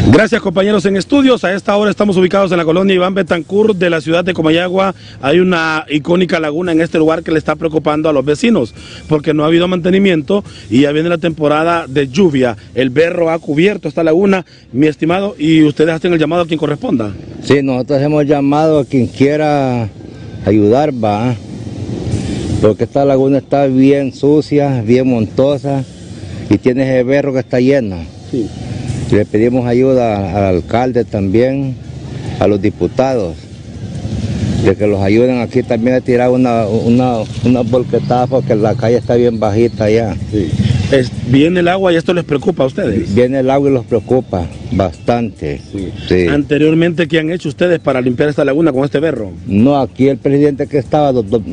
Gracias, compañeros en estudios. A esta hora estamos ubicados en la colonia Iván Betancourt de la ciudad de Comayagua. Hay una icónica laguna en este lugar que le está preocupando a los vecinos porque no ha habido mantenimiento y ya viene la temporada de lluvia. El berro ha cubierto esta laguna, mi estimado, y ustedes hacen el llamado a quien corresponda. Sí, nosotros hemos llamado a quien quiera ayudar, va, porque esta laguna está bien sucia, bien montosa y tiene ese berro que está lleno. Sí. Le pedimos ayuda al alcalde también, a los diputados, de que los ayuden aquí también a tirar una volquetada porque la calle está bien bajita allá. Sí. Viene el agua y esto les preocupa a ustedes. Viene el agua y los preocupa bastante. Sí. Sí. Anteriormente, ¿qué han hecho ustedes para limpiar esta laguna con este berro? No, aquí el presidente que estaba,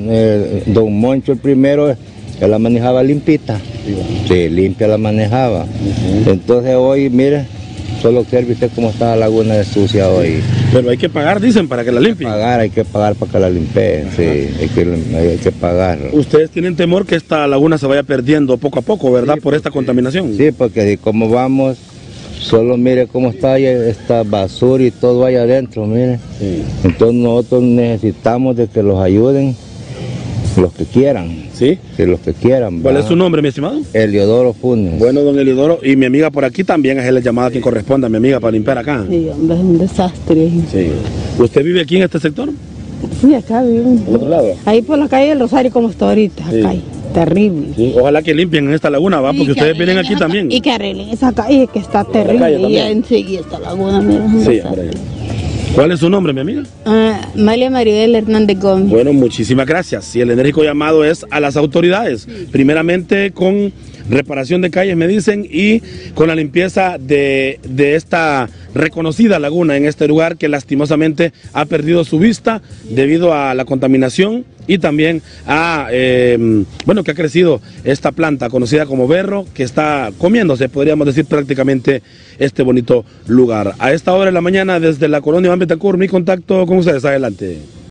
don Moncho el primero, él la manejaba limpita. Sí, limpia la manejaba. Entonces hoy, mire, solo observe usted cómo está la laguna de sucia hoy. Pero hay que pagar, dicen, para que la limpien. Hay que pagar para que la limpie, sí, hay que pagar. Ustedes tienen temor que esta laguna se vaya perdiendo poco a poco, ¿verdad? Sí, por esta contaminación. Sí, porque como vamos, solo mire cómo está esta basura y todo ahí adentro, mire. Sí. Entonces nosotros necesitamos de que los ayuden los que quieran. ¿Sí? Que los que quieran. ¿Cuál es su nombre, mi estimado? Eliodoro Funes. Bueno, don Eliodoro, y mi amiga por aquí también es la llamada a quien corresponda, mi amiga, para limpiar acá. Sí, hombre, es un desastre. Sí. ¿Usted vive aquí en este sector? Sí, acá vivo. ¿En otro lado? Ahí por la calle del Rosario como está ahorita, sí. Acá hay. Terrible. Sí, ojalá que limpien en esta laguna, va, porque ustedes vienen aquí también. Y que arreglen esa calle que está terrible. Y enseguida esta laguna, mira, es un desastre. ¿Cuál es su nombre, mi amiga? María Maribel Hernández Gómez. Bueno, muchísimas gracias. Y el enérgico llamado es a las autoridades, primeramente con reparación de calles, me dicen, y con la limpieza de esta reconocida laguna en este lugar que lastimosamente ha perdido su vista debido a la contaminación y también a, bueno, que ha crecido esta planta conocida como berro, que está comiéndose, podríamos decir, prácticamente este bonito lugar. A esta hora de la mañana, desde la colonia Iván Betancourt, mi contacto con ustedes. Adelante.